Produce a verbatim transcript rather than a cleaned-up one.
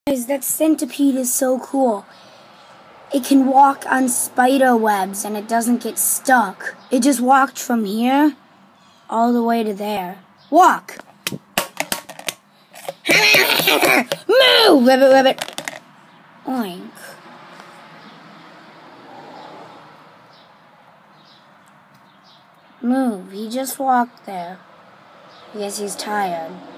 Guys, that centipede is so cool. It can walk on spider webs and it doesn't get stuck. It just walked from here all the way to there. Walk! Move! Ribbit, ribbit. Oink. Move. He just walked there. I guess he's tired.